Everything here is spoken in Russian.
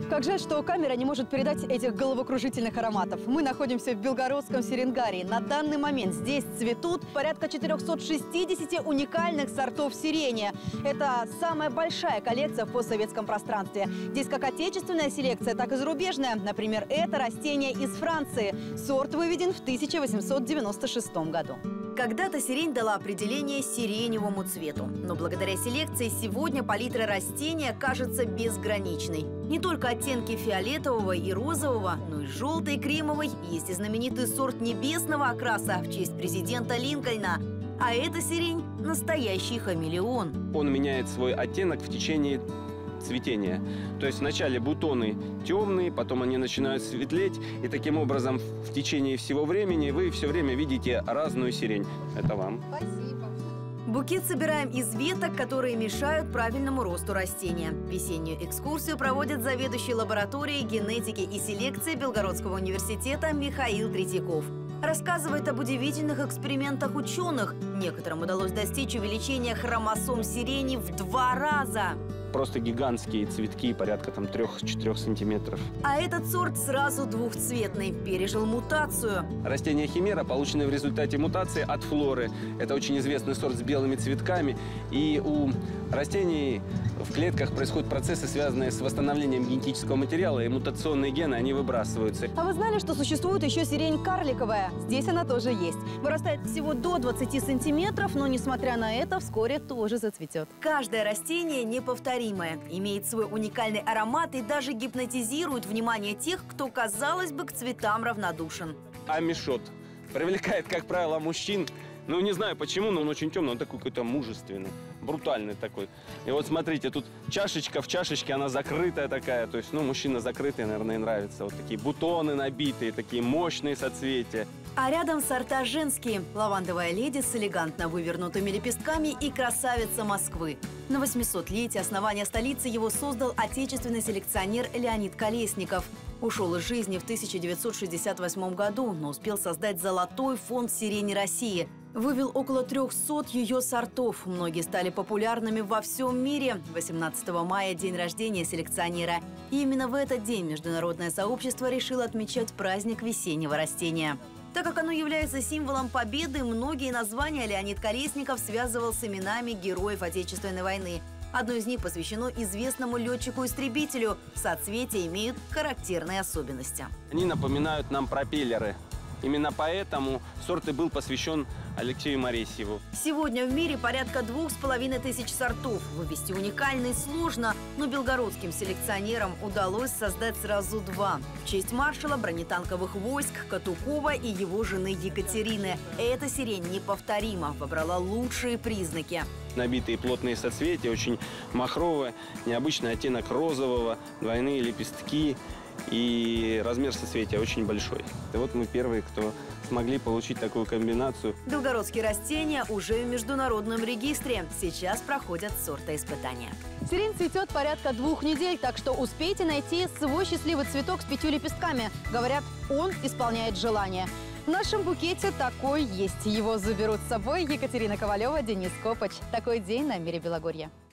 Как жаль, что камера не может передать этих головокружительных ароматов. Мы находимся в Белгородском Серенгарии. На данный момент здесь цветут порядка 460 уникальных сортов сирени. Это самая большая коллекция в постсоветском пространстве. Здесь как отечественная селекция, так и зарубежная. Например, это растение из Франции. Сорт выведен в 1896 году. Когда-то сирень дала определение сиреневому цвету. Но благодаря селекции сегодня палитра растения кажется безграничной. Не только оттенки фиолетового и розового, но и желтой, кремовой. Есть и знаменитый сорт небесного окраса в честь президента Линкольна. А эта сирень – настоящий хамелеон. Он меняет свой оттенок в течение цветения. То есть вначале бутоны темные, потом они начинают светлеть. И таким образом в течение всего времени вы все время видите разную сирень. Это вам. Спасибо. Букет собираем из веток, которые мешают правильному росту растения. Весеннюю экскурсию проводит заведующий лабораторией генетики и селекции Белгородского университета Михаил Третьяков. Рассказывает об удивительных экспериментах ученых. Некоторым удалось достичь увеличения хромосом сирени в 2 раза. Просто гигантские цветки, порядка 3-4 сантиметров. А этот сорт сразу двухцветный, пережил мутацию. Растение химера, полученное в результате мутации от флоры. Это очень известный сорт с белыми цветками. И у растений в клетках происходят процессы, связанные с восстановлением генетического материала, и мутационные гены, они выбрасываются. А вы знали, что существует еще сирень карликовая? Здесь она тоже есть. Вырастает всего до 20 сантиметров, но, несмотря на это, вскоре тоже зацветет. Каждое растение неповторимое, имеет свой уникальный аромат и даже гипнотизирует внимание тех, кто, казалось бы, к цветам равнодушен. Амишот привлекает, как правило, мужчин. Ну, не знаю почему, но он очень темный, он такой какой-то мужественный, брутальный такой. И вот смотрите, тут чашечка, в чашечке она закрытая такая, то есть, ну, мужчина закрытый, наверное, и нравится. Вот такие бутоны набитые, такие мощные соцветия. А рядом сорта женские. Лавандовая леди с элегантно вывернутыми лепестками и красавица Москвы. На 800-летие основания столицы его создал отечественный селекционер Леонид Колесников. Ушел из жизни в 1968 году, но успел создать золотой фонд сирени России. Вывел около 300 ее сортов. Многие стали популярными во всем мире. 18 мая – день рождения селекционера. И именно в этот день международное сообщество решило отмечать праздник весеннего растения. Так как оно является символом победы, многие названия Леонид Колесников связывал с именами героев Отечественной войны. Одно из них посвящено известному летчику-истребителю. Соцветия имеют характерные особенности. Они напоминают нам пропеллеры. Именно поэтому сорт и был посвящен Алексею Моресьеву. Сегодня в мире порядка 2500 сортов. Вывести уникальный сложно, но белгородским селекционерам удалось создать сразу 2. В честь маршала бронетанковых войск Катукова и его жены Екатерины. Эта сирень неповторима, выбрала лучшие признаки. Набитые плотные соцветия, очень махровые, необычный оттенок розового, двойные лепестки. И размер соцветия очень большой. И вот мы первые, кто смогли получить такую комбинацию. Белгородские растения уже в международном регистре. Сейчас проходят сортоиспытания. Сирень цветет порядка 2 недель, так что успейте найти свой счастливый цветок с 5 лепестками. Говорят, он исполняет желание. В нашем букете такой есть. Его заберут с собой Екатерина Ковалева, Денис Копач. Такой день на Мире Белогорья.